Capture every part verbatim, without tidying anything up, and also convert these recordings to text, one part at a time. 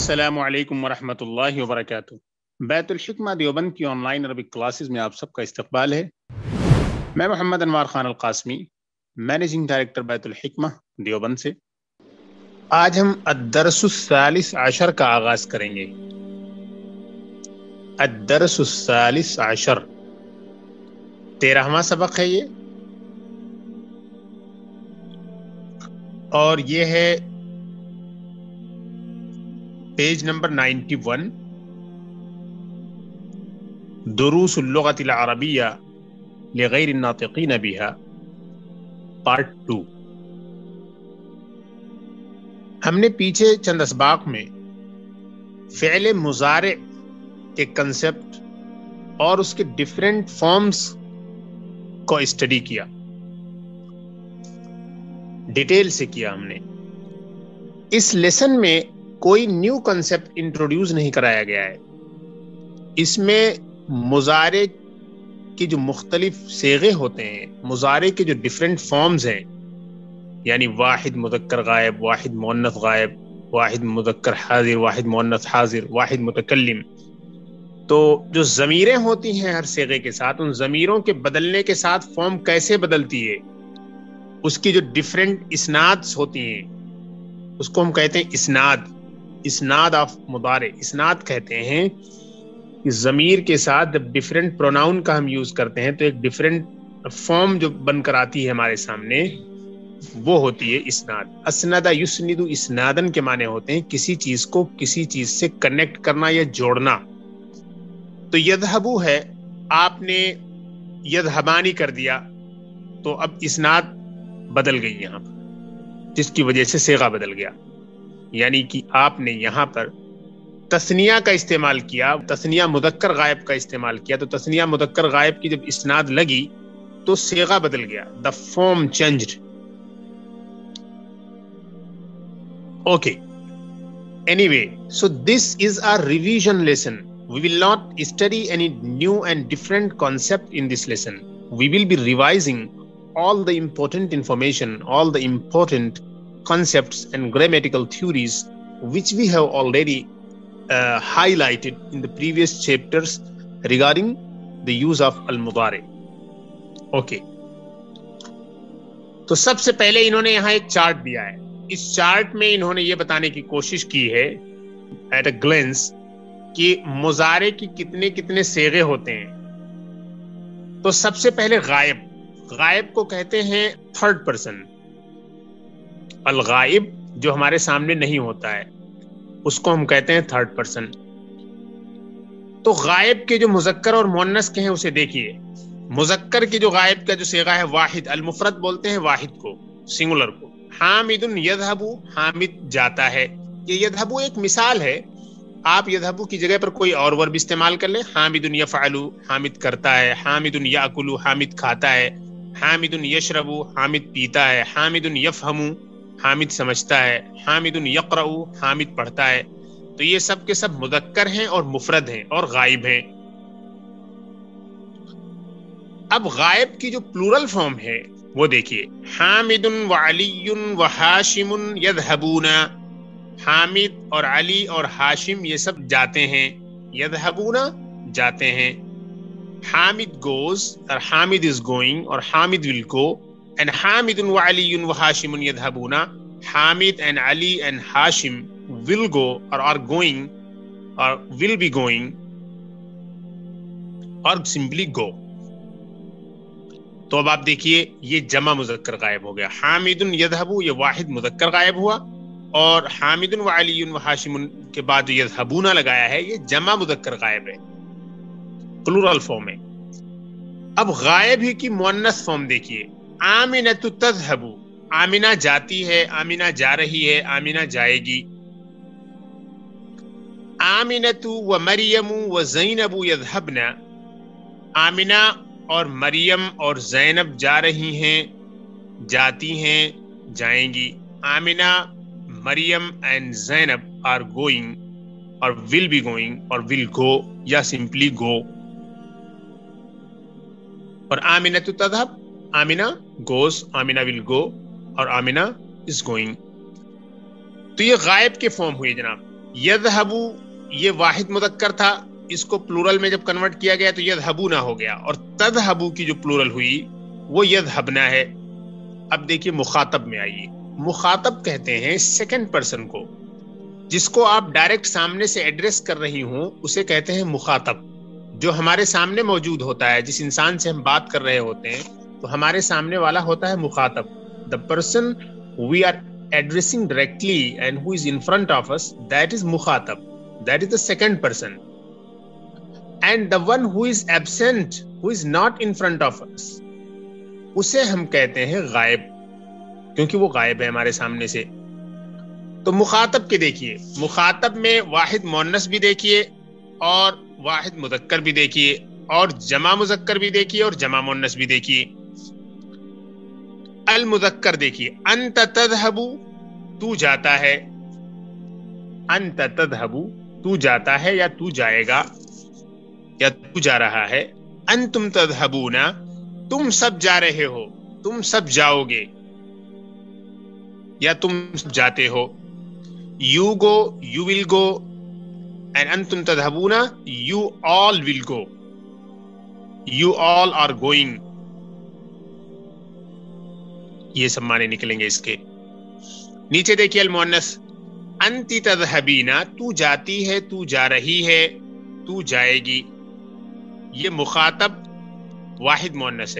السلام علیکم ورحمۃ اللہ وبرکاتہ۔ بیت الحکمہ دیوبند کی آن لائن عربک کلاسز میں آپ سب کا استقبال ہے۔ میں محمد انوار خان القاسمی، مینیجنگ ڈائریکٹر بیت الحکمہ دیوبند سے۔ آج ہم الدرس الثالث عشر کا آغاز کریں گے۔ الدرس الثالث عشر تیرہواں سبق ہے یہ، اور یہ ہے پیج نمبر نائنٹی ون، دروس اللغة العربية لغیر الناطقین بها، پارٹ ٹو۔ ہم نے پیچھے چند اسباق میں فعل مضارع کے کنسپٹ اور اس کے ڈیفرنٹ فارمز کو اسٹڈی کیا، ڈیٹیل سے کیا ہم نے۔ اس لیسن میں کوئی نیو کنسپٹ انٹروڈیوس نہیں کرایا گیا ہے۔ اس میں مضارع کے جو مختلف صیغے ہوتے ہیں، مضارع کے جو ڈیفرنٹ فارمز ہیں، یعنی واحد مذکر غائب، واحد مؤنث غائب، واحد مذکر حاضر، واحد مؤنث حاضر، واحد متکلم، تو جو ضمیریں ہوتی ہیں ہر صیغے کے ساتھ، ان ضمیروں کے بدلنے کے ساتھ فارم کیسے بدلتی ہے، اس کی جو ڈیفرنٹ اسنادز ہوتی ہیں، اس کو ہم کہتے ہیں اسناد، اسناد آف مضارع۔ اسناد کہتے ہیں کہ ضمیر کے ساتھ جب ڈیفرنٹ پروناؤن کا ہم یوز کرتے ہیں تو ایک ڈیفرنٹ فارم جو بن کر آتی ہے ہمارے سامنے، وہ ہوتی ہے اسناد۔ اسند یسند اسنادن کے معنی ہوتے ہیں کسی چیز کو کسی چیز سے کنیکٹ کرنا یا جوڑنا۔ تو یذهبو ہے، آپ نے یذهبانی کر دیا تو اب اسناد بدل گئی یہاں پر، جس کی وجہ سے صیغہ بدل گیا۔ یعنی کہ آپ نے یہاں پر تثنیہ کا استعمال کیا، تثنیہ مذکر غائب کا استعمال کیا، تو تثنیہ مذکر غائب کی جب اسناد لگی تو صیغہ بدل گیا، the form changed۔ Okay, anyway, so this is a revision lesson. We will not study any new and different concept in this lesson. We will be revising all the important information, all the important concepts and grammatical theories which we have already uh, highlighted in the previous chapters regarding the use of al-mudari. Okay. تو سب سے پہلے انہوں نے یہاں ایک chart دیا ہے۔ اس chart میں انہوں نے یہ بتانے کی کوشش کی ہے ایٹ اے گلینس کہ مضارع کی کتنے کتنے صیغے ہوتے ہیں۔ تو سب سے پہلے غائب، غائب کو کہتے ہیں تھرڈ پرسن۔ الغائب جو ہمارے سامنے نہیں ہوتا ہے اس کو ہم کہتے ہیں تھرڈ پرسن۔ تو غائب کے جو مذکر اور مؤنث کے ہیں اسے دیکھیے۔ مذکر کے جو غائب کا جو صیغہ ہے واحد، المفرد بولتے ہیں واحد کو، سنگولر کو۔ حامد یذهبو، حامد جاتا ہے۔ یہ یذهبو ایک مثال ہے، آپ یذهبو کی جگہ پر کوئی اور ورب استعمال کر لیں۔ حامد یفعلو، حامد کرتا ہے۔ حامد یاکلو، حامد کھاتا ہے۔ حامد یشربو، حامد پیتا ہے۔ حامد یفہمو، حامد سمجھتا ہے۔ حامد یقرأ، حامد پڑھتا ہے۔ تو یہ سب کے سب مذکر ہیں اور مفرد ہیں اور غائب ہیں۔ اب غائب کی جو پلورل فارم ہے وہ دیکھیے، حامد وعلی وحاشم یذهبون۔ حامد اور علی اور ہاشم یہ سب جاتے ہیں، یذهبون جاتے ہیں۔ حامد goes اور حامد is going اور Hamid will go، and Hamid وعلی وحاشم یذهبون۔ Hamid and Ali and Hashim will go or are going or will be going or simply go۔ تو اب آپ دیکھیے یہ جمع مذکر غائب ہو گیا۔ حامد یذهب یہ واحد مذکر غائب ہوا، اور حامد وعلی وحاشم کے بعد جو یذهبون لگایا ہے یہ جمع مذکر غائب ہے، پلورل فارم ہے۔ اب غائب ہی کی مؤنث فارم دیکھیے، آمنۃ تذهب، آمنہ جاتی ہے، آمنہ جا رہی ہے، آمنہ جائے گی۔ آمنۃ و مریم و زینب یذهبن، آمنہ اور مریم اور زینب جا رہی ہیں، جاتی ہیں، جائیں گی۔ Amna, Maryam and Zainab are going or will be going or ول گو یا سمپلی گو۔ اور Amna تذهب، Amna goes، Amna will go اور آمنہ is going۔ تو یہ غائب کے فارم ہوئے جناب۔ یذهبو یہ واحد مذکر تھا، اس کو پلورل میں جب کنورٹ کیا گیا تو یذهبونا ہو گیا، اور تذهبو کی جو پلورل ہوئی وہ یذهبنا ہے۔ اب دیکھیے مخاطب میں آئیے، مخاطب کہتے ہیں سیکنڈ پرسن کو، جس کو آپ ڈائریکٹ سامنے سے ایڈریس کر رہی ہوں اسے کہتے ہیں مخاطب۔ جو ہمارے سامنے موجود ہوتا ہے، جس انسان سے ہم بات کر رہے ہوتے ہیں، تو ہمارے سامنے والا ہوتا ہے مخاطب۔ The person we are addressing directly and who is in front of us, that is mukhatab, that is the second person. And the one who is absent, who is not in front of us, اسے ہم کہتے ہیں غائب، کیونکہ وہ غائب ہے ہمارے سامنے سے۔ تو مخاطب کے دیکھیے، مخاطب میں واحد مؤنث بھی دیکھیے اور واحد مذکر بھی دیکھیے، اور جمع مذکر بھی دیکھیے اور جمع مؤنث بھی دیکھیے۔ المذکر دیکھیے، انت تذهب تو جاتا ہے، انت تذهب تو جاتا ہے یا تو جائے گا یا تو جا رہا ہے۔ انتم تذهبون تم سب جا رہے ہو، تم سب جاؤ گے یا تم سب جاتے ہو۔ You go, you will go, and انتم تذهبون you all will go, you all are going. یہ سب معنی نکلیں گے اس کے۔ نیچے دیکھیے المؤنث، انتی تذهبین تو جاتی ہے، تو جا رہی ہے، تو جائے گی۔ یہ مخاطب واحد مؤنث ہے۔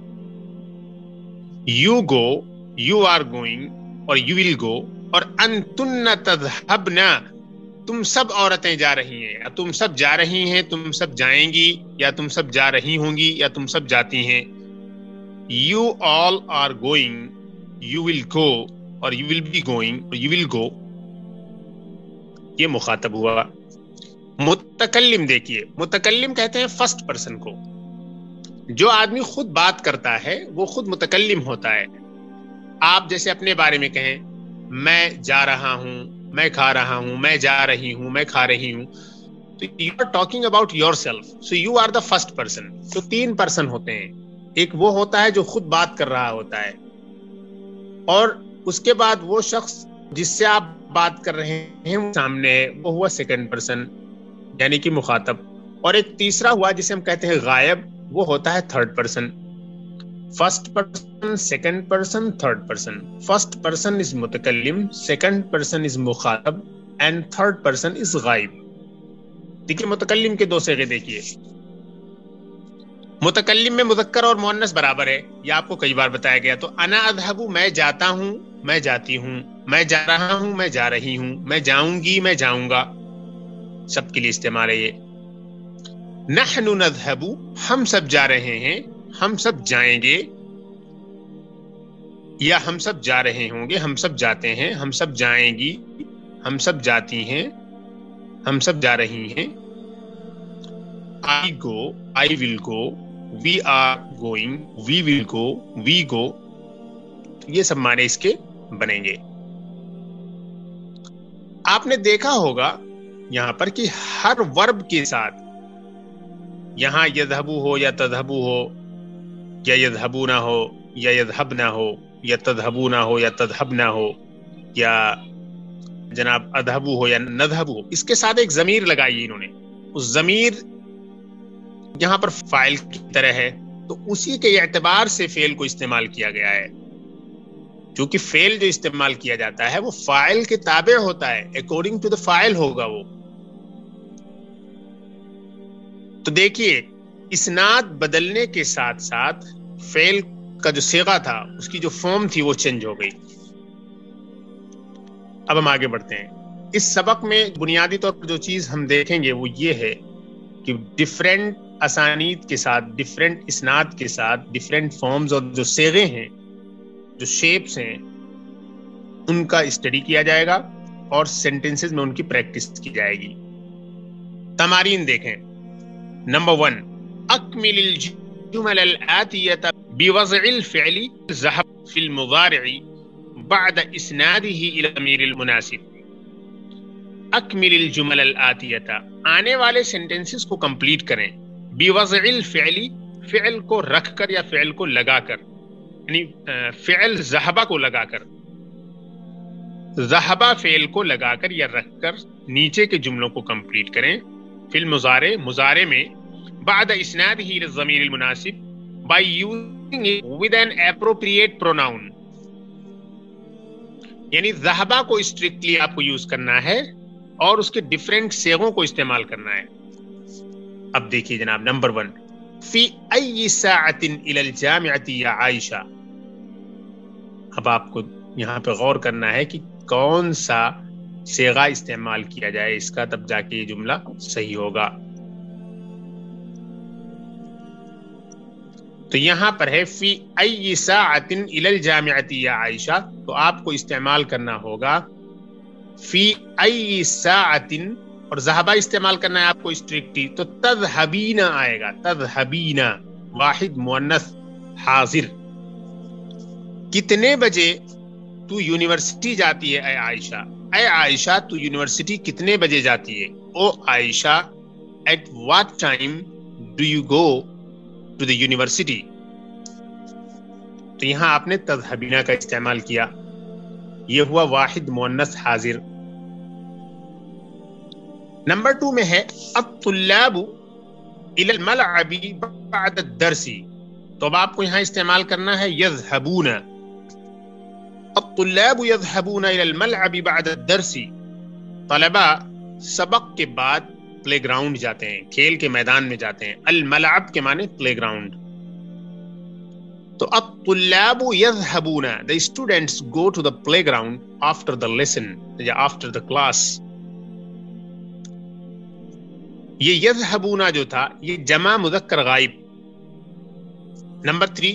You go, you are going اور you will go، اور انتن تذهبن تم سب عورتیں جا رہی ہیں یا تم سب جا رہی ہیں، تم سب جائیں گی یا تم سب جا رہی ہوں گی یا تم سب جاتی ہیں۔ You all are going, you will go اور you will be going اور you will go، یہ مخاطب ہوا۔ متکلم دیکھیے، متکلم کہتے ہیں فرسٹ پرسن کو۔ جو آدمی خود بات کرتا ہے وہ خود متکلم ہوتا ہے۔ آپ جیسے اپنے بارے میں کہیں میں جا رہا ہوں، میں کھا رہا ہوں، میں جا رہی ہوں، میں کھا رہی ہوں، تو you are talking about yourself, so you are the first person. تو تین پرسن ہوتے ہیں، ایک وہ ہوتا ہے جو خود بات کر رہا ہوتا ہے، اور اس کے بعد وہ شخص جس سے آپ بات کر رہے ہیں وہ سامنے ہے، وہ ہوا سیکنڈ پرسن یعنی کہ مخاطب، اور ایک تیسرا ہوا جسے ہم کہتے ہیں غائب، وہ ہوتا ہے third person. First person, second person, third person. First person is متکلم، سیکنڈ پرسن از مخاطب، اینڈ تھرڈ پرسن از غائب۔ دیکھیے متکلم کے دو صیغے دیکھیے۔ متکلم میں مذکر اور مؤنث برابر ہے، یہ آپ کو کئی بار بتایا گیا۔ تو انا اذهب میں جاتا ہوں، میں جاتی ہوں، میں جا رہا ہوں، میں جا رہی ہوں، میں جاؤں گی، میں جاؤں گا، سب کے لیے استعمال ہے یہ۔ نحن نذهب ہم سب جا رہے ہیں، ہم سب جائیں گے، یا ہم سب جا رہے ہوں گے، ہم سب جاتے ہیں، ہم سب جائیں گی، ہم سب جاتی ہیں، ہم سب جا رہی ہیں۔ I go, I will go, we are going, we will go, we go، یہ سب معنی اس کے بنیں گے۔ آپ نے دیکھا ہوگا یہاں پر کہ ہر ورب کے ساتھ، یہاں یذهبو ہو یا تذهبو ہو یا یذهبونا ہو یا یذهبنا ہو یا تذهبونا ہو یا تذهبنا ہو یا جناب اذهبو ہو یا نذهبو ہو، اس کے ساتھ ایک ضمیر لگائی انہوں نے۔ اس ضمیر یہاں پر فاعل کی طرح ہے، تو اسی کے اعتبار سے فعل کو استعمال کیا گیا ہے، کیونکہ فعل جو استعمال کیا جاتا ہے وہ فاعل کے تابع ہوتا ہے، اکارڈنگ ٹو دا فاعل ہوگا وہ۔ تو دیکھیے اسناد بدلنے کے ساتھ ساتھ فعل کا جو صیغہ تھا، اس کی جو فارم تھی وہ چینج ہو گئی۔ اب ہم آگے بڑھتے ہیں۔ اس سبق میں بنیادی طور پر جو چیز ہم دیکھیں گے وہ یہ ہے کہ ڈفرینٹ اسانید کے ساتھ، ڈفرینٹ اسناد کے ساتھ، ڈفرینٹ فارمز اور جو صیغے ہیں، جو شیپس ہیں، ان کا اسٹڈی کیا جائے گا اور سینٹنسز میں ان کی پریکٹس کی جائے گی۔ تمارین دیکھیں۔ نمبر ون، اکمل الجمل الآتیۃ بوضع الفعل ذهب في المضارع بعد اسناده الى الضمیر المناسب۔ اکمل الجمل الآتیۃ، آنے والے سینٹنسز کو کمپلیٹ کریں، بوضع الفعل، فعل کو رکھ کر یا فعل کو لگا کر، یعنی فعل ذهب کو لگا کر، ذہبا فعل کو لگا کر یا رکھ کر نیچے کے جملوں کو کمپلیٹ کریں. فی المضارع مضارع میں بعد اسنادہ الی الضمیر المناسب by using it with an appropriate pronoun. یعنی ذہبا کو اسٹرکٹلی آپ کو یوز کرنا ہے اور اس کے ڈفرینٹ صیغوں کو استعمال کرنا ہے. اب دیکھیے جناب نمبر ون، فی ای ساعۃ الی الجامعۃ یا عائشہ. اب آپ کو یہاں پہ غور کرنا ہے کہ کون سا صیغہ استعمال کیا جائے اس کا، تب جا کے یہ جملہ صحیح ہوگا. تو یہاں پر ہے فی ای ساعۃ الی الجامعۃ یا عائشہ، تو آپ کو استعمال کرنا ہوگا فی ای ساعۃ، اور ذہبا استعمال کرنا ہے آپ کو اسٹرکٹلی، تو تذهبین آئے گا. تذهبین واحد مؤنث حاضر. کتنے بجے تو یونیورسٹی جاتی ہے اے عائشہ؟ اے عائشہ تو یونیورسٹی کتنے بجے جاتی ہے؟ O Aisha at what time do you go to the university. تو یہاں آپ نے تذهبین کا استعمال کیا، یہ ہوا واحد مؤنث حاضر. نمبر ٹو میں ہے الطلاب الی الملعب بعد الدرس. تو اب آپ کو یہاں استعمال کرنا ہے یذهبون. الطلاب یذهبون الی الملعب بعد الدرس. طلبہ سبق کے بعد پلے گراؤنڈ جاتے ہیں، کھیل کے میدان میں جاتے ہیں. الملعب کے معنی پلے گراؤنڈ. تو الطلاب یذهبون، the students go to the playground after the lesson یا after the class. یہ یذهبون جو تھا یہ جمع مذکر غائب. نمبر تھری،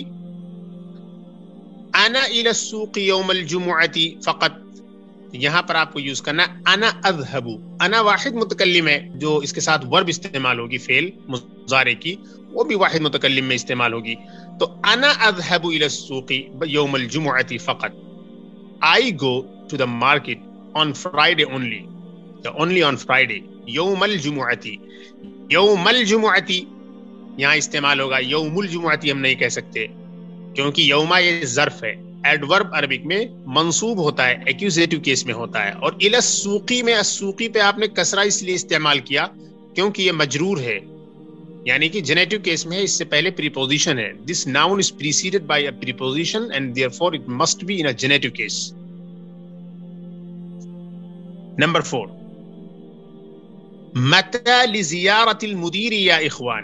انا الى السوق یوم الجمعۃ فقط. یہاں پر آپ کو یوز کرنا ہے انا اذهب. انا واحد متکلم ہے جو اس کے ساتھ ورب استعمال ہوگی، فعل مضارع کی، وہ بھی واحد متکلم میں استعمال ہوگی. تو انا اذهب الى السوق یوم الجمعۃ فقط. I go to the market on Friday only. یا only on Friday. یوم الجمعۃ. یوم الجمعۃ یہاں استعمال ہوگا، یوم الجمعۃ ہم نہیں کہہ سکتے کیونکہ یوما یہ ظرف ہے. ایڈورب عربک میں منصوب ہوتا ہے، ایکوزیٹو کیس میں ہوتا ہے. اور الی السوقی میں السوقی پہ آپ نے کسرہ اس لیے استعمال کیا کیونکہ یہ مجرور ہے، یعنی کہ جنیٹو کیس میں ہے، اس سے پہلے پریپوزیشن ہے. This noun is preceded by a preposition and therefore it must be in a genitive case. Number four, متى لزیارت المدیر یا اخوان.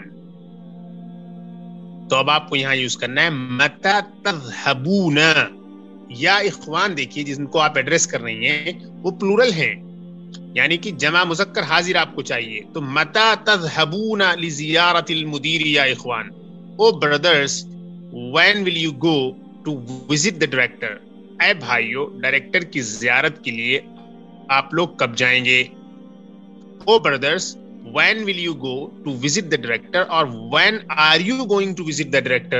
تو اب آپ کو یہاں یوز کرنا ہے متى تذهبون. یا اخوان دیکھیے جن کو آپ ایڈریس کر رہی ہیں وہ پلورل ہیں، یعنی کہ جمع مذکر حاضر آپ کو چاہیے. تو متى تذهبون لزیارت المدیر یا اخوان. O brothers when will you go to visit the director. اے بھائیو ڈائریکٹر کی زیارت کے لیے آپ لوگ کب جائیں گے؟ O brothers when will you go to visit the director or when are you going to visit the director.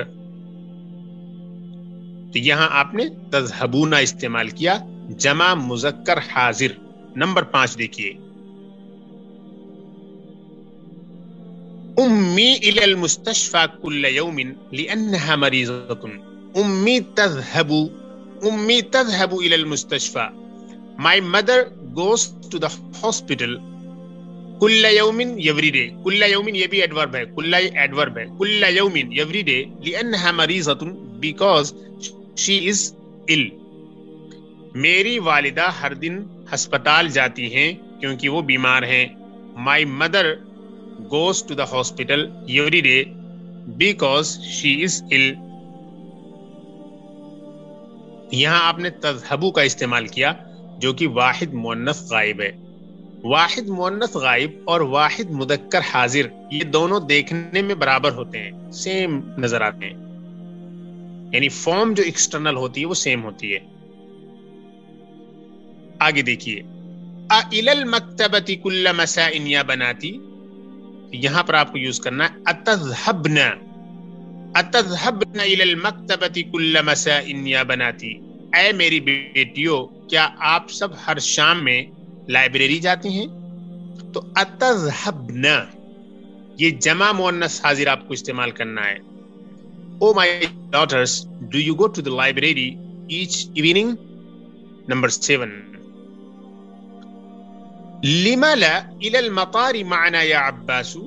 تو یہاں آپ نے تذهبون استعمال کیا، جمع مذکر حاضر. نمبر پانچ دیکھیے، امی الى المستشفى كل يوم لانها مریضة. امی تذهب امی تذهب الى المستشفى. My mother goes to the hospital کل یومن ایوری ڈے. کل یومن یہ بھی ایڈورب ہے، کل ایڈورب ہے. کل یومن ایوری ڈے لانها مریضة because she is ill. میری والدہ ہر دن ہسپتال جاتی ہیں کیونکہ وہ بیمار ہیں. My mother goes to the hospital every day because she is ill. یہاں آپ نے تذهب کا استعمال کیا جو کہ واحد مؤنث غائب ہے. واحد مؤنث غائب اور واحد مذکر حاضر یہ دونوں دیکھنے میں برابر ہوتے ہیں، سیم نظر آتے ہیں، یعنی فارم جو ایکسٹرنل ہوتی ہے وہ سیم ہوتی ہے. آگے دیکھیے، اِلَى الْمَكْتَبَةِ كُلَّ مَسَاءٍ یا بناتی. یہاں پر آپ کو یوز کرنا ہے اَتَذْهَبْنَ. اَتَذْهَبْنَ إِلَى الْمَكْتَبَةِ كُلَّ مَسَاءٍ یا بناتی. اے میری بیٹیوں کیا آپ سب ہر شام میں لائبریری جاتی ہیں؟ تو اَتَذْهَبْنَ یہ جمع مؤنث حاضر آپ کو استعمال کرنا ہے. Oh my daughters, do you go to the library each evening? Number seven. لما لا إلى المطار معنا يا عباس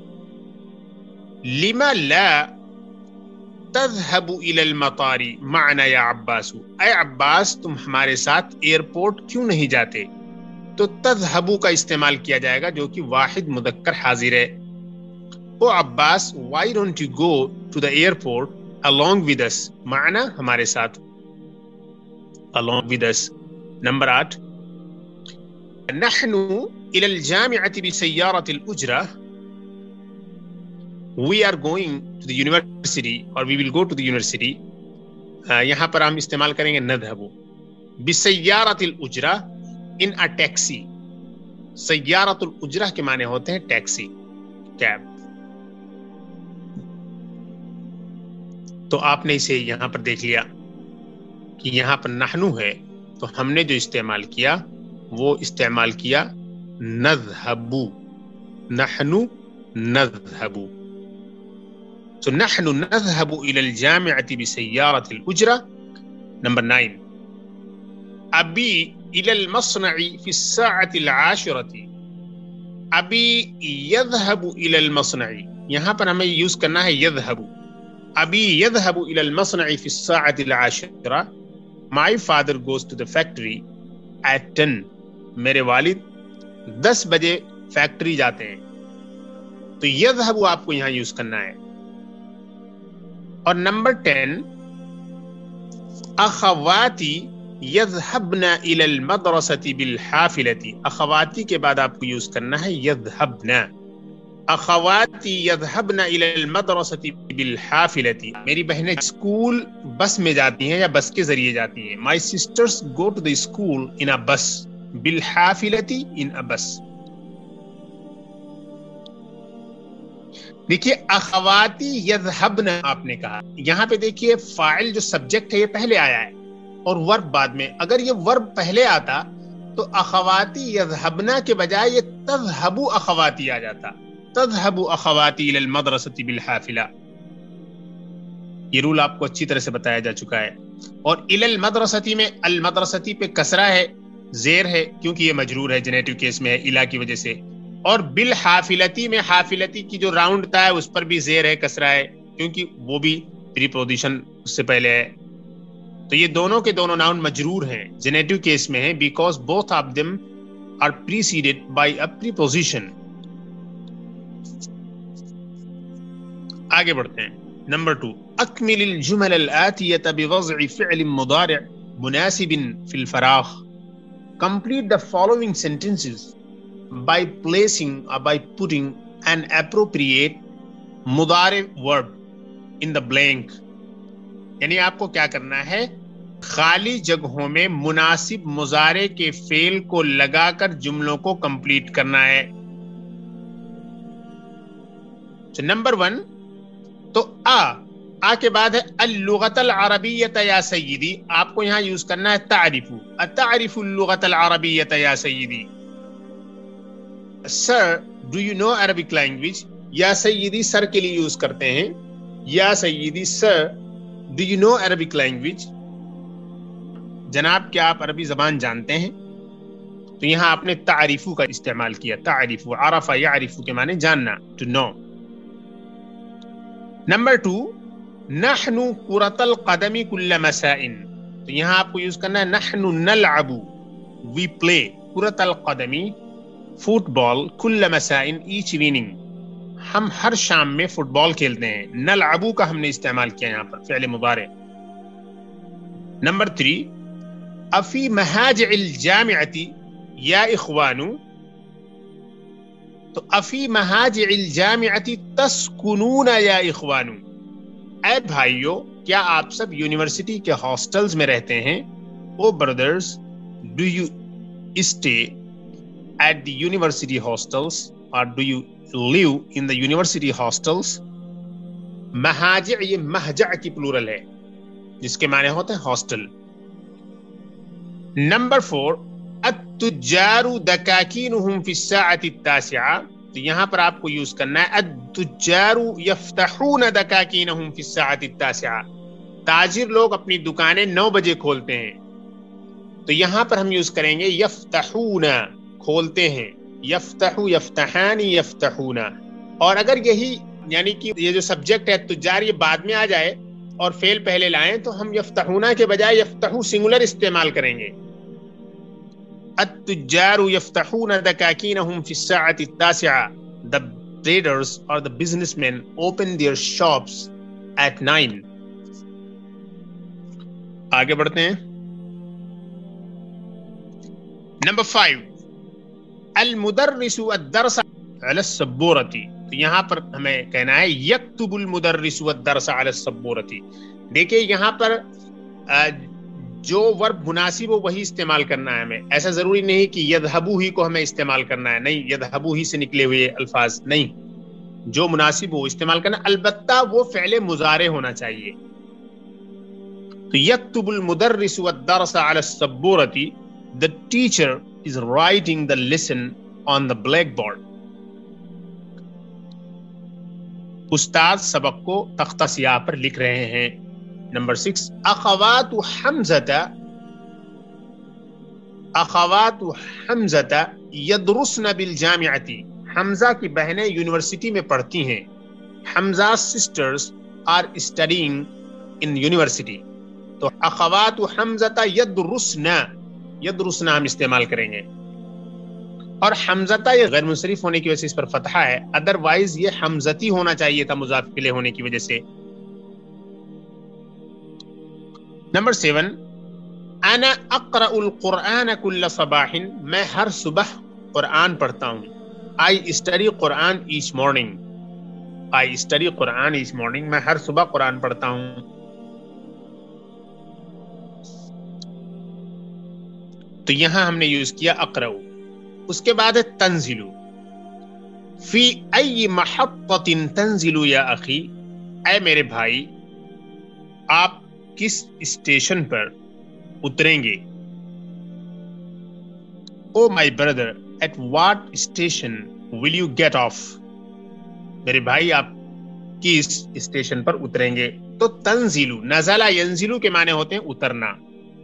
لما لا تذهب إلى المطار معنا يا عباس اے عباس تم ہمارے ساتھ ایئرپورٹ کیوں نہیں جاتے؟ تو تذهبو کا استعمال کیا جائے گا جو کہ واحد مذکر حاضر ہے. او عباس why don't you go to the airport along with us معنا ہمارے ساتھ along with us. نمبر آٹھ نحن إلى الجامعة بسيارة الأجرة we are going to the university or we will go to the university. یہاں پر ہم استعمال کریں گے نذهب بسيارة الأجرة in a taxi. سیارۃ الاجرہ کے معنی ہوتے ہیں ٹیکسی کیب. تو آپ نے اسے یہاں پر دیکھ لیا کہ یہاں پر نحنو ہے تو ہم نے جو استعمال کیا وہ استعمال کیا نذهب. نحنو نذهب. So نحن نذهب إلى الجامعة بسيارة الأجرة. نمبر نائن أبي إلى المصنع في الساعة العاشرة. أبي يذهب إلى المصنع. یہاں پر ہمیں یوز کرنا ہے يذهب. أبي يذهب إلى المصنع في الساعة العاشرة. My father goes to the factory at ten. میرے والد دس بجے فیکٹری جاتے ہیں. تو يذهب آپ کو یہاں یوز کرنا ہے. اور نمبر ٹین اخواتی یذهبن الى المدرسة بالحافلة. اخواتی کے بعد آپ کو یوز کرنا ہے یذهبن. اخواتی یذهبن الى المدرسة بالحافلة. میری بہنیں اسکول بس میں جاتی ہیں یا بس کے ذریعے جاتی ہیں. My sisters go to the school in a bus. بالحافلة in a bus. دیکھیے اخواتی یذهبن آپ نے کہا. یہاں پہ دیکھیے فاعل جو سبجیکٹ ہے یہ پہلے آیا ہے اور ورب بعد میں. اگر یہ ورب پہلے آتا تو اخواتی یذهبن کے بجائے یہ تذهب اخواتی آ جاتا. تذهب اخواتی الى المدرسة بالحافلة. یہ رول آپ کو اچھی طرح سے بتایا جا چکا ہے. اور الى المدرسة میں المدرسة پہ کسرہ ہے زیر ہے کیونکہ یہ مجرور ہے جنیٹو کیس میں ہے الى کی وجہ سے. اور بالحافلتی میں حافلتی کی جو راؤنڈ تھا ہے اس پر بھی زیر ہے کسرہ ہے کیونکہ وہ بھی پریپوزیشن اس سے پہلے ہے. تو یہ دونوں کے دونوں ناؤن مجرور ہیں جنیٹو کیس میں ہیں because both of them are preceded by a preposition. آگے بڑھتے ہیں. نمبر ٹو اکمل الجمل الآتیۃ بوضع فعل مضارع مناسب فی الفراغ. Complete the following sentences by placing or by putting an appropriate مضارع verb in the blank. یعنی آپ کو کیا کرنا ہے خالی جگہوں میں مناسب مضارع کے فعل کو لگا کر جملوں کو کمپلیٹ کرنا ہے. نمبر ون تو آ آ کے بعد ہے اللغت العربیۃ یا سیدی. آپ کو یہاں یوز کرنا ہے تعریف. اتعرف اللغت العربیۃ یا سیدی. Sir do you know Arabic language. یا سیدی سر کے لیے یوز کرتے ہیں. یا سیدی sir do you know Arabic language. جناب کیا آپ عربی زبان جانتے ہیں. تو یہاں آپ نے تعریفو کا استعمال کیا. تعریف عرف یعرف کے معنی جاننا ٹو نو. نمبر ٹو نحن کرۃ القدم کل مساء. تو یہاں آپ کو یوز کرنا ہے نحن نلعب وی پلے کرۃ القدم فٹ بال کل مساء ایچ ایوننگ. ہم ہر شام میں فٹ بال کھیلتے ہیں. نلعبو کا ہم نے استعمال کیا یہاں پر فعل مضارع. نمبر تھری افی مہاجع الجامعۃ یا اخوانو. تو افی مہاجع الجامعۃ تسکنون یا اخوانو. اے بھائیو کیا آپ سب یونیورسٹی کے ہاسٹلز میں رہتے ہیں. O brothers do you stay at the university hostels or do you live in the university hostels. مہاجع یہ مہجع کی پلورل ہے جس کے معنی ہوتے ہیں ہاسٹل. نمبر فور التجار دکاکینہم فی الساعۃ التاسعہ. تو یہاں پر آپ کو یوز کرنا ہے التجار یفتحون دکاکینہم فی الساعۃ التاسعہ. تاجر لوگ اپنی دکانیں نو بجے کھولتے ہیں. تو یہاں پر ہم یوز کریں گے یفتحون کھولتے ہیں، یفتح یفتحان یفتحون، اور اگر یہی یعنی کہ یہ جو سبجیکٹ ہے تجار یہ بعد میں آ جائے اور فعل پہلے لائیں تو ہم یفتحون کے بجائے یفتحو سنگولر استعمال کریں گے. التجار یفتحون دکاکینہم فی الساعۃ التاسعہ. The traders or the businessmen open their shops at nine. آگے بڑھتے ہیں. نمبر فائیو، المدرس الدرس علی السبورۃ. تو یہاں پر ہمیں کہنا ہے یکتب المدرس الدرس علی السبورۃ. دیکھیں یہاں پر جو ورب مناسب ہو وہی استعمال کرنا ہے ہمیں. ایسا ضروری نہیں کہ یذهبو ہی کو ہمیں استعمال کرنا ہے، نہیں، یذهبو ہی سے نکلے ہوئے الفاظ نہیں، جو مناسب ہو استعمال کرنا. البتہ وہ فعل مضارع ہونا چاہیے. تو یکتب المدرس الدرس علی السبورۃ. The teacher is writing the lesson on the blackboard. استاد سبق کو تختہ سیاہ پر لکھ رہے ہیں. نمبر سکس، اخوات حمزہ اخوات حمزہ یدرسن بالجامعۃ. حمزہ کی بہنیں یونیورسٹی میں پڑھتی ہیں. Hamza sisters are studying in university. تو اخوات حمزہ یدرسن، یدرسن ہم استعمال کریں گے. اور حمزہ یہ غیر منصرف ہونے کی وجہ سے اس پر فتحہ ہے، ادر وائز یہ حمزتی ہونا چاہیے تھا مضاف الیہ ہونے کی وجہ سے. نمبر سیون، انا اقرأ القرآن کل صباح. میں ہر صبح قرآن پڑھتا ہوں. I study Quran each morning. I study Quran each morning. میں ہر صبح قرآن پڑھتا ہوں. تو یہاں ہم نے یوز کیا اقرأ. اس کے بعد ہے تنزل. فی ای محطۃ تنزل یا اخی. اے میرے بھائی آپ کس اسٹیشن پر اتریں گے؟ O my brother at what station will you get off. میرے بھائی آپ کس اسٹیشن پر اتریں گے؟ تو تنزل، نزل ینزل کے معنی ہوتے ہیں اترنا.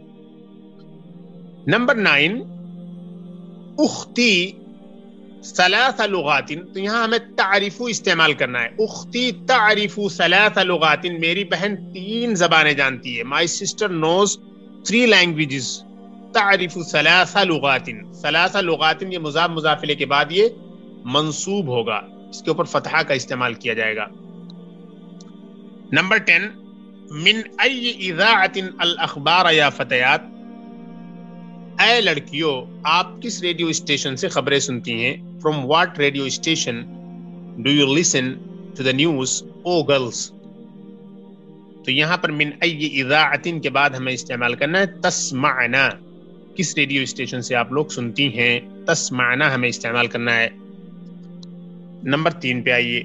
نمبر نائن، اختی ثلاث لغات. تو یہاں ہمیں تعریف استعمال کرنا ہے. اختی تعریف ثلاث لغات. میری بہن تین زبانیں جانتی ہے. My sister knows three languages. تعریف ثلاث لغات. ثلاث لغات یہ مضاف مضاف الیہ کے بعد یہ منصوب ہوگا، اس کے اوپر فتحہ کا استعمال کیا جائے گا. نمبر ٹین، من ای اذاعۃ الاخبار یا فتیات. اے لڑکیوں آپ کس ریڈیو اسٹیشن سے خبریں سنتی ہیں؟ From what radio station do you listen to the news O girls. تو یہاں پر من ای اذاعۃ کے بعد ہمیں استعمال کرنا ہے تسمعنا. کس ریڈیو اسٹیشن سے آپ لوگ سنتی ہیں؟ تسمعنا ہمیں استعمال کرنا ہے. نمبر تین پہ آئیے،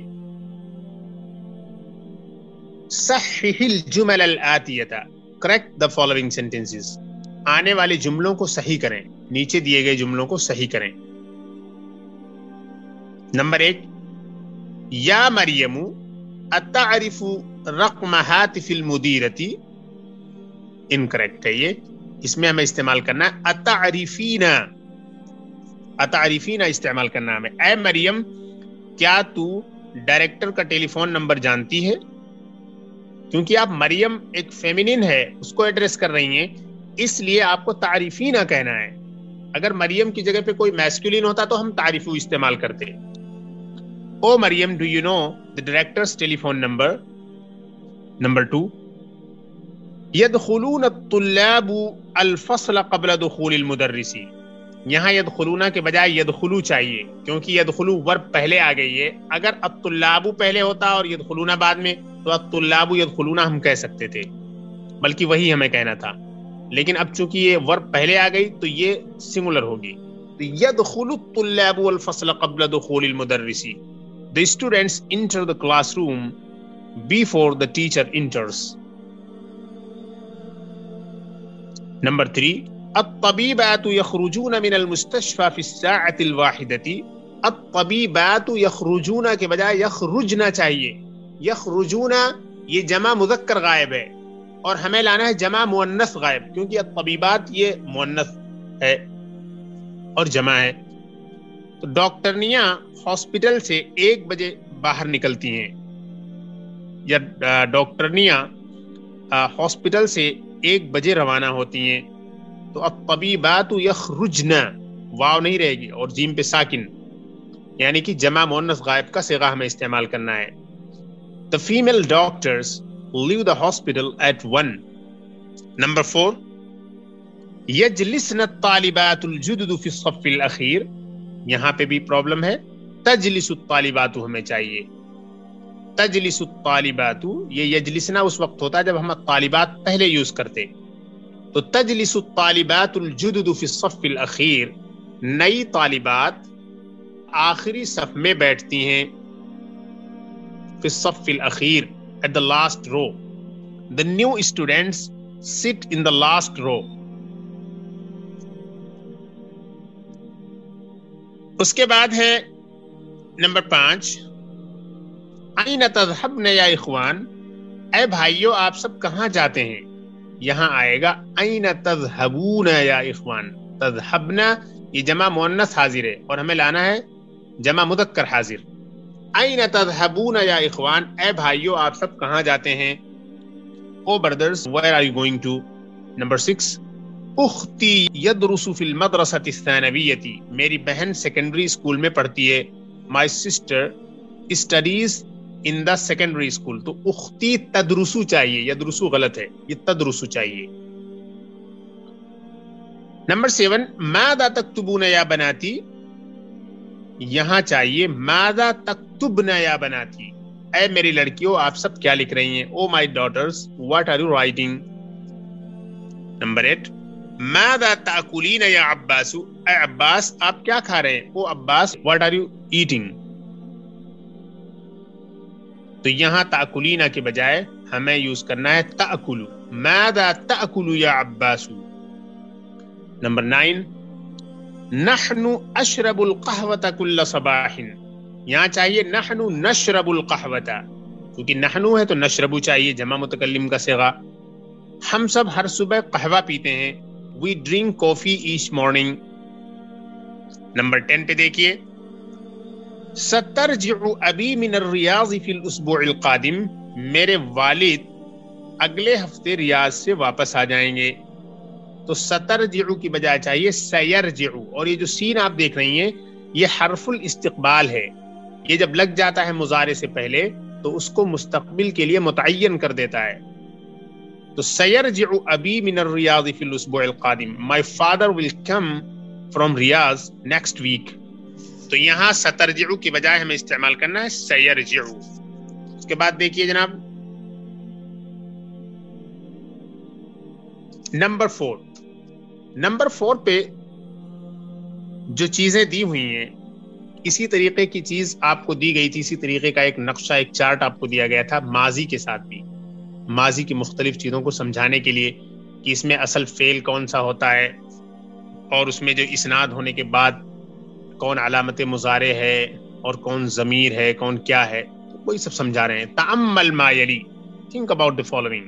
صحح الجمل الآتیہ. Correct the following sentences. آنے والے جملوں کو صحیح کریں، نیچے دیے گئے جملوں کو صحیح کریں. نمبر ایک، یا مریم اتعرف رقم ہاتف المدیرۃ. انکریکٹ ہے یہ، اس میں ہمیں استعمال کرنا ہے اتعرفین. اتعرفین استعمال کرنا ہے ہمیں. اے مریم کیا تو ڈائریکٹر کا ٹیلی فون نمبر جانتی ہے؟ کیونکہ آپ مریم ایک فیمینن ہے، اس کو ایڈریس کر رہی ہیں، اس لیے آپ کو تعریفینہ کہنا ہے. اگر مریم کی جگہ پہ کوئی میسکولین ہوتا تو ہم تعریفو استعمال کرتے. O Maryam do you know the director's telephone number? Number two, یدخلون الطلاب الفصل قبل دخول المدرس. یہاں یدخلون کے بجائے یدخلو چاہیے کیونکہ یدخلو ورب پہلے آ گئی ہے. اگر الطلاب پہلے ہوتا اور یدخلون بعد میں تو الطلاب یدخلون ہم کہہ سکتے تھے، بلکہ وہی ہمیں کہنا تھا. لیکن اب چونکہ یہ ورب پہلے آ گئی تو یہ سنگولر ہوگی. يدخل الطلاب الفصل قبل دخول المدرس. The students enter the classroom before the teacher enters. Number three, الطبيبات يخرجون من المستشفى في الساعة الواحدة. الطبيبات يخرجون کے بجائے يخرجنا چاہیے. يخرجون یہ جمع مذکر غائب ہے اور ہمیں لانا ہے جمع مؤنث غائب، کیونکہ الطبیبات یہ مؤنث ہے اور جمع ہے. تو ڈاکٹرنیاں ہاسپٹل سے ایک بجے باہر نکلتی ہیں، یا ڈاکٹرنیاں ہاسپٹل سے ایک بجے روانہ ہوتی ہیں. تو اب طبیبات یخرجن واو نہیں رہے گی اور جیم پہ ساکن، یعنی کہ جمع مؤنث غائب کا صیغہ ہمیں استعمال کرنا ہے. The female doctors leave the hospital at one. Number four, يجلسن الطالبات الجدد في الصف الأخير. یہاں پہ بھی پرابلم ہے، تجلس الطالبات ہمیں چاہیے. تجلس الطالبات، یہ یجلسنا اس وقت ہوتا ہے جب ہم طالبات پہلے یوز کرتے. تو تجلس الطالبات الجدد في الصف الأخير، نئی طالبات آخری صف میں بیٹھتی ہیں. في الصف الأخير at the last row. The new students sit in the last row. اس کے بعد ہے نمبر پانچ، أين تذهبن يا إخوان. اے بھائیو آپ سب کہاں جاتے ہیں. یہاں آئے گا أين تذهبون يا إخوان. تذهبن یہ جمع مؤنث حاضر ہے اور ہمیں لانا ہے جمع مذکر حاضر. أين تذهبون يا إخوان، اے بھائیو آپ سب کہاں جاتے ہیں. Oh brothers, where are you going to. Number six, أختي يدرس في المدرسة الثانوية. میری بہن سیکنڈری اسکول میں پڑھتی ہے. My sister studies in the secondary school. تو اختی تدرسو چاہیے، یدرسو غلط ہے، یہ تدرسو چاہیے. نمبر سیون، ماذا تكتبون يا بناتي. یہاں چاہیے ماذا تکتبن یا بناتی. اے میری لڑکیوں آپ سب کیا لکھ رہی ہیں. O my daughters what are you writing. Number eight, ماذا تاکلین یا عباس. اے عباس آپ کیا کھا رہے ہیں. O Abbas what are you eating. تو یہاں تاکلینا کے بجائے ہمیں یوز کرنا ہے تاکلو. ماذا تاکلو یا عباس. نمبر نائن، نحن اشرب القهوة كل صباح. یہاں چاہیے نحن نشرب القهوة، کیونکہ نحن ہے تو نشربو چاہیے جمع متکلم کا صیغہ. ہم سب ہر صبح قہوہ پیتے ہیں. We drink coffee each morning. Number ten پہ دیکھیے، سترجع ابی من الریاض فی الاسبوع القادم. میرے والد اگلے ہفتے ریاض سے واپس آ جائیں گے. تو سترجع کی بجائے چاہیے سیرجع. اور یہ جو سین آپ دیکھ رہی ہیں یہ حرف الاستقبال ہے. یہ جب لگ جاتا ہے مضارع سے پہلے تو اس کو مستقبل کے لیے متعین کر دیتا ہے. تو سیرجع ابی من الریاض فی الاسبوع القادم. My father will come from Riyadh next week. تو یہاں سترجع کی بجائے ہمیں استعمال کرنا ہے سیرجع. اس کے بعد دیکھیے جناب نمبر فور. نمبر فور پہ جو چیزیں دی ہوئی ہیں اسی طریقے کی چیز آپ کو دی گئی تھی. اسی طریقے کا ایک نقشہ، ایک چارٹ آپ کو دیا گیا تھا ماضی کے ساتھ بھی، ماضی کی مختلف چیزوں کو سمجھانے کے لیے کہ اس میں اصل فعل کون سا ہوتا ہے اور اس میں جو اسناد ہونے کے بعد کون علامت مضارع ہے اور کون ضمیر ہے، کون کیا ہے، وہی سب سمجھا رہے ہیں. تأمل ما یلی. Think about the following.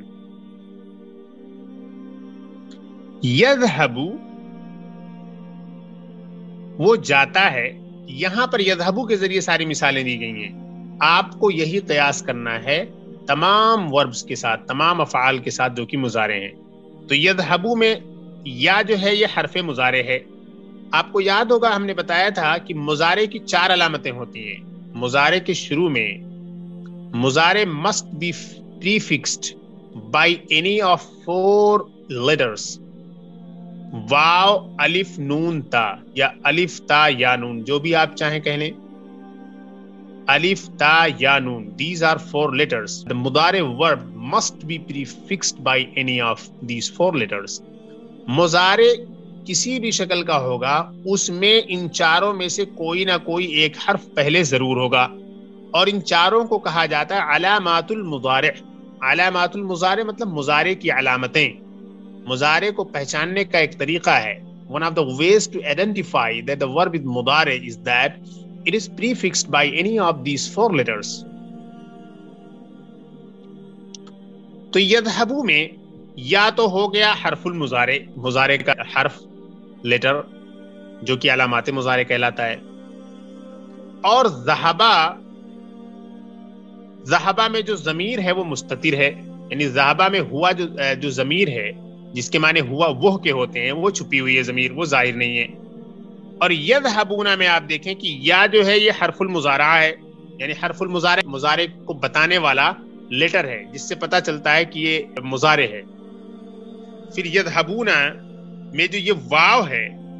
یذهب وہ جاتا ہے. یہاں پر یذهب کے ذریعے ساری مثالیں دی گئی ہیں. آپ کو یہی قیاس کرنا ہے تمام وربز کے ساتھ، تمام افعال کے ساتھ جو کہ مضارع ہیں. تو یذهب میں یا جو ہے یہ حرف مضارع ہے. آپ کو یاد ہوگا ہم نے بتایا تھا کہ مضارع کی چار علامتیں ہوتی ہیں. مضارع کے شروع میں مضارع must be prefixed by any of four letters. واو، الف، نون، تا، یا الف تا یا نون، جو بھی آپ چاہیں کہہ لیں. الف تا یا نون, these are four letters. The mudari verb must be prefixed by any of these four letters. مضارع کسی بھی شکل کا ہوگا اس میں ان چاروں میں سے کوئی نہ کوئی ایک حرف پہلے ضرور ہوگا, اور ان چاروں کو کہا جاتا ہے علامات المضارع. علامات المضارع مطلب مضارع کی علامتیں. مضارع کو پہچاننے کا ایک طریقہ ہے. One of the ways to identify that the verb is mudari is that it is prefixed by any of these four letters. تو یذهبو میں یا تو ہو گیا حرف المضارع, مضارع کا حرف لیٹر جو کہ علامات مضارع کہلاتا ہے, اور ذہبا ذہبا میں جو ضمیر ہے وہ مستتر ہے، یعنی ذہبا میں ہوا جو جو ضمیر ہے جس کے معنی ہوا وہ کے ہوتے ہیں وہ چھپی ہوئی ہے ضمیر، وہ ظاہر نہیں ہے۔ اور یذهبون میں آپ دیکھیں کہ یا جو ہے یہ حرف المضارعہ ہے، یعنی حرف المضارع مضارع کو بتانے والا لیٹر ہے جس سے پتہ چلتا ہے کہ یہ مضارع ہے۔ پھر یذهبون میں جو یہ واو ہے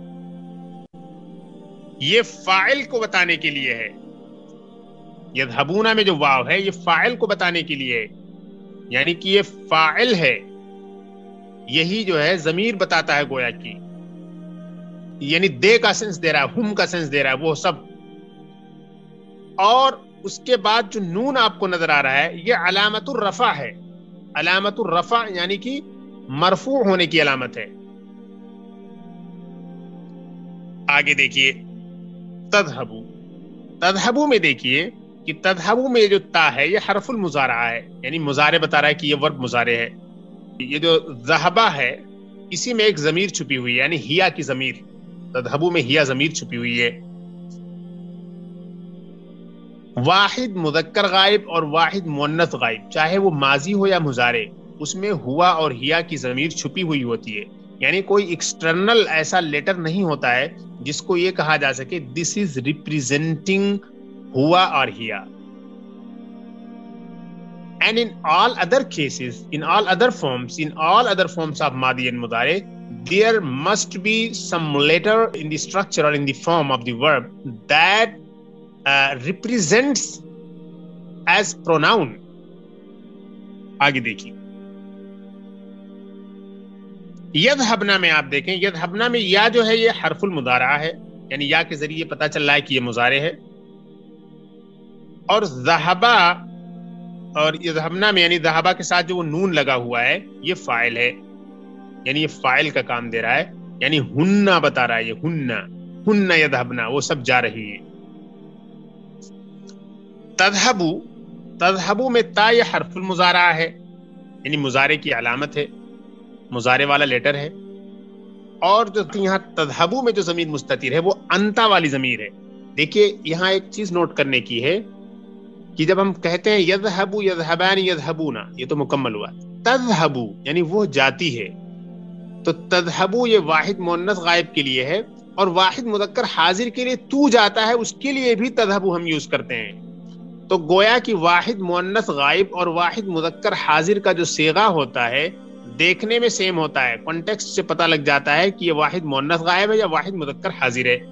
یہ فاعل کو بتانے کے لیے ہے، یذهبون میں جو واو ہے یہ فاعل کو بتانے کے لیے ہے، یعنی کہ یہ فاعل ہے، یہی جو ہے ضمیر بتاتا ہے گویا کی، یعنی دے کا سینس دے رہا ہے، ہم کا سینس دے رہا ہے وہ سب۔ اور اس کے بعد جو نون آپ کو نظر آ رہا ہے یہ علامت الرفع ہے، علامت الرفع یعنی کہ مرفوع ہونے کی علامت ہے۔ آگے دیکھیے تذهبو، تذهبو میں دیکھیے کہ تذهبو میں جو تا ہے یہ حرف المضارعہ ہے، یعنی مضارع بتا رہا ہے کہ یہ ورب مضارع ہے۔ یہ جو ذہبا ہے اسی میں ایک ضمیر چھپی ہوئی ہے، یعنی ہیا کی ضمیر، تذهبو میں ہیا ضمیر چھپی ہوئی ہے۔ واحد مذکر غائب اور واحد مؤنث غائب، چاہے وہ ماضی ہو یا مضارع، اس میں ہوا اور ہیا کی ضمیر چھپی ہوئی ہوتی ہے، یعنی کوئی ایکسٹرنل ایسا لیٹر نہیں ہوتا ہے جس کو یہ کہا جا سکے دس از ریپریزینٹنگ ہوا اور ہیا۔ And in all other cases, in all other forms, in all other forms of Madi and Mudare, there must be some letter in the structure or in the form of the verb that uh, represents as pronoun. آگے دیکھیے یذهبنا میں آپ دیکھیں، یذهبنا میں یا جو ہے یہ حرف المضارعہ ہے، یعنی یا کے ذریعے پتہ چل رہا ہے کہ یہ مضارع ہے، اور ذہبا اور یذهبنا میں یعنی ذہبا کے ساتھ جو وہ نون لگا ہوا ہے یہ فاعل ہے، یعنی یہ فاعل کا کام دے رہا ہے، یعنی ہننا بتا رہا ہے، یہ ہننا ہننا یذهبنا وہ سب جا رہی ہے۔ تذهبو، تذهبو میں تا یہ حرف المضارعہ ہے، یعنی مضارع کی علامت ہے، مضارع والا لیٹر ہے، اور جو یہاں تذهبو میں جو ضمیر مستتر ہے وہ انتا والی ضمیر ہے۔ دیکھیے یہاں ایک چیز نوٹ کرنے کی ہے کہ جب ہم کہتے ہیں یذهبو یذهبان یذهبون یہ تو مکمل ہوا، تذهبو یعنی وہ جاتی ہے، تو تذهبو یہ واحد مؤنث غائب کے لیے ہے، اور واحد مذکر حاضر کے لیے تو جاتا ہے اس کے لیے بھی تذهبو ہم یوز کرتے ہیں۔ تو گویا کہ واحد مؤنث غائب اور واحد مذکر حاضر کا جو صیغہ ہوتا ہے دیکھنے میں سیم ہوتا ہے، کانٹیکسٹ سے پتہ لگ جاتا ہے کہ یہ واحد مؤنث غائب ہے یا واحد مذکر حاضر ہے۔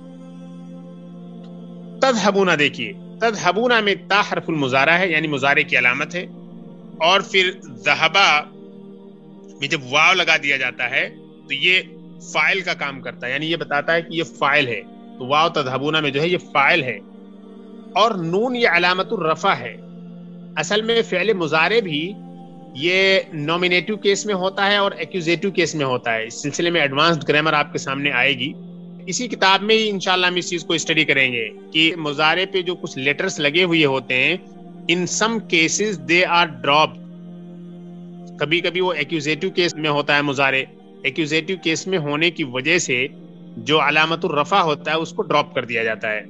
تذهبون دیکھیے تذهبون میں تا حرف المضارع ہے، یعنی مضارع کی علامت ہے، اور پھر ذہبا میں جب واو لگا دیا جاتا ہے تو یہ فاعل کا کام کرتا ہے، یعنی یہ بتاتا ہے کہ یہ فاعل ہے، تو واو تذهبون میں جو ہے یہ فاعل ہے، اور نون یہ علامت الرفع ہے۔ اصل میں فعل مضارع بھی یہ نومینیٹو کیس میں ہوتا ہے اور ایکوزیٹو کیس میں ہوتا ہے، اس سلسلے میں ایڈوانسڈ گرامر آپ کے سامنے آئے گی، اسی کتاب میں ہی انشاءاللہ ہم اس چیز کو اسٹڈی کریں گے کہ مضارع پہ جو کچھ لیٹرز لگے ہوئے ہوتے ہیں in some cases they are dropped, کبھی کبھی وہ ایکوزیٹو کیس میں ہوتا ہے مضارع، ایکوزیٹو کیس میں ہونے کی وجہ سے جو علامت الرفع ہوتا ہے اس کو ڈراپ کر دیا جاتا ہے۔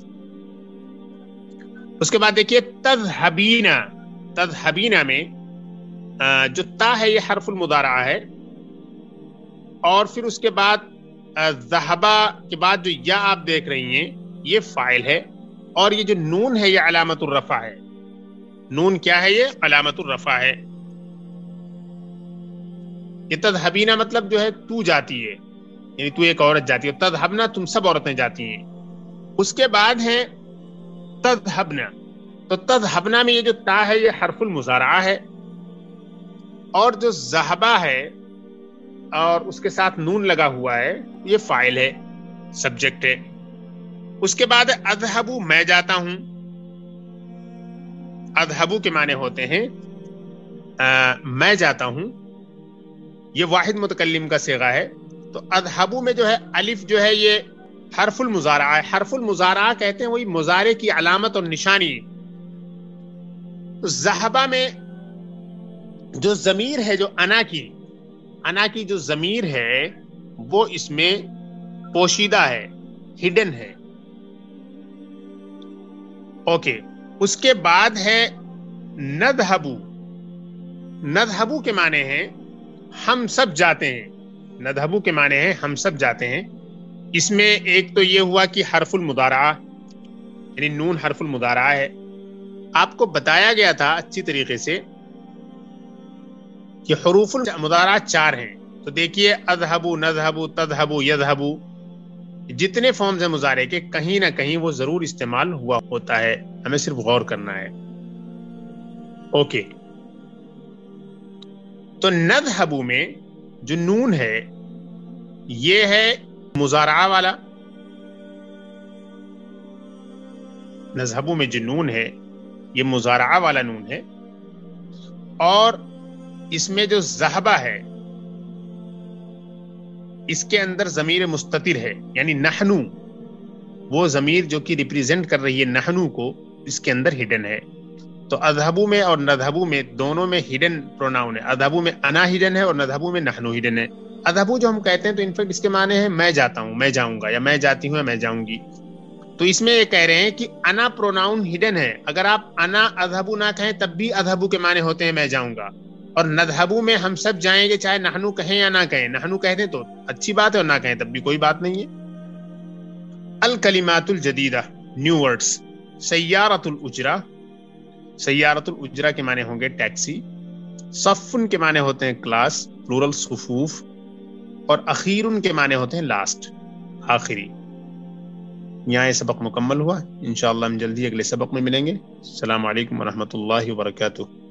اس کے بعد دیکھیے تذهبینا، تذهبینا میں جو تا ہے یہ حرف المضارعہ ہے، اور پھر اس کے بعد ذہبا کے بعد جو یا آپ دیکھ رہی ہیں یہ فاعل ہے، اور یہ جو نون ہے یہ علامت الرفع ہے، نون کیا ہے یہ علامت الرفع ہے۔ یہ تذهبینا مطلب جو ہے تو جاتی ہے، یعنی تو ایک عورت جاتی ہے، تذهبنا تم سب عورتیں جاتی ہیں۔ اس کے بعد ہے تذهبنا، تو تذهبنا میں یہ جو تا ہے یہ حرف المضارعہ ہے، اور جو ذہبا ہے اور اس کے ساتھ نون لگا ہوا ہے یہ فاعل ہے، سبجیکٹ ہے۔ اس کے بعد اذهبو میں جاتا ہوں، اذهبو کے معنی ہوتے ہیں آ, میں جاتا ہوں، یہ واحد متکلم کا صیغہ ہے، تو اذهبو میں جو ہے الف جو ہے یہ حرف المضارعہ ہے، حرف المضارعہ کہتے ہیں وہی مضارع کی علامت اور نشانی۔ تو ذہبا میں جو ضمیر ہے جو انا کی انا کی جو ضمیر ہے وہ اس میں پوشیدہ ہے، ہڈن ہے، اوکے, اس کے بعد ہے ندھبو. ندھبو کے معنی ہیں ہم سب جاتے ہیں. ندھبو کے معنی ہیں ہم سب جاتے ہیں. اس میں ایک تو یہ ہوا کہ حرف المضارعہ یعنی نون حرف المضارعہ ہے. آپ کو بتایا گیا تھا اچھی طریقے سے کہ حروف المضارعہ چار ہیں. تو دیکھیے اذهبو, نذهبو, تذهبو, یذهبو, جتنے فارمز ہیں مضارع کے کہیں نہ کہیں وہ ضرور استعمال ہوا ہوتا ہے, ہمیں صرف غور کرنا ہے. اوکے, تو نذهبو میں جو نون ہے یہ ہے مضارعہ والا. نذهبو میں جو نون ہے یہ مضارعہ والا نون ہے, اور اس میں جو ذہبہ ہے اس کے اندر ضمیر مستتر ہے, یعنی نحنو, وہ ضمیر جو کہ ریپریزنٹ کر رہی ہے نحنو کو, اس کے اندر ہڈن ہے. تو اذهبو میں اور نذهبو میں دونوں میں ہڈن پروناؤن ہے. اذهبو میں انا ہڈن ہے اور نذهبو میں نحنو ہڈن ہے. اذهبو جو ہم کہتے ہیں تو انفیکٹ اس کے معنی ہے میں جاتا ہوں, میں جاؤں گا, یا میں جاتی ہوں, یا میں جاؤں گی. تو اس میں یہ کہہ رہے ہیں کہ انا پروناؤن ہڈن ہے. اگر آپ انا اذهبو نہ کہیں تب بھی اذهبو کے معنی ہوتے ہیں میں جاؤں گا. اور نذهبو میں ہم سب جائیں گے, چاہے نحنو کہیں یا نہ کہیں. نحنو کہہ دیں تو اچھی بات ہے, اور نہ کہیں تب بھی کوئی بات نہیں ہے. الکلمات الجدیدہ, نیو ورڈز. سیارۃ الاجرہ, سیارۃ الاجرہ کے معنی ہوں گے ٹیکسی. صفن کے معنی ہوتے ہیں کلاس, پلورل صفوف. اور اخیرن کے معنی ہوتے ہیں لاسٹ, آخری. یہاں یہ سبق مکمل ہوا. انشاءاللہ ہم جلدی اگلے سبق میں ملیں گے. السلام علیکم ورحمۃ اللہ وبرکاتہ.